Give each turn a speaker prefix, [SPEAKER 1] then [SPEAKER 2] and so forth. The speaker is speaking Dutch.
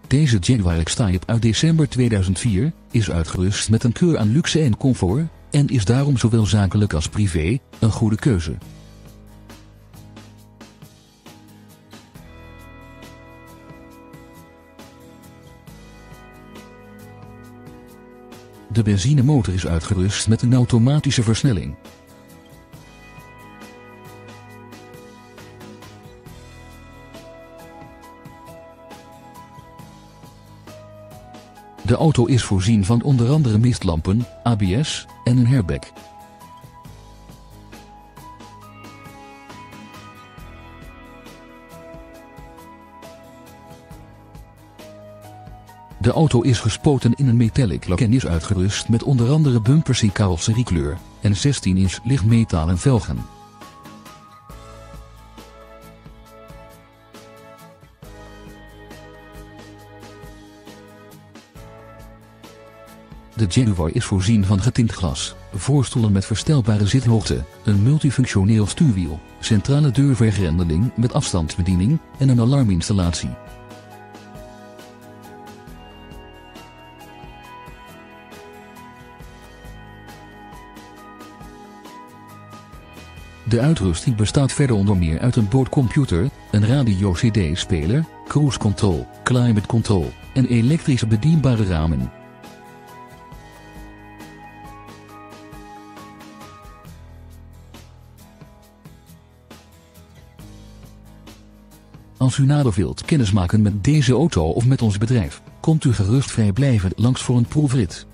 [SPEAKER 1] Deze Jaguar X-Type uit december 2004 is uitgerust met een keur aan luxe en comfort en is daarom zowel zakelijk als privé een goede keuze. De benzinemotor is uitgerust met een automatische versnelling. De auto is voorzien van onder andere mistlampen, ABS en een airbag. De auto is gespoten in een metallic lak en is uitgerust met onder andere bumpers in carrosseriekleur en 16-inch lichtmetalen velgen. De Jaguar is voorzien van getint glas, voorstoelen met verstelbare zithoogte, een multifunctioneel stuurwiel, centrale deurvergrendeling met afstandsbediening en een alarminstallatie. De uitrusting bestaat verder onder meer uit een boordcomputer, een radio-CD-speler, cruise control, climate control en elektrische bedienbare ramen. Als u nader wilt kennismaken met deze auto of met ons bedrijf, komt u gerust vrijblijvend langs voor een proefrit.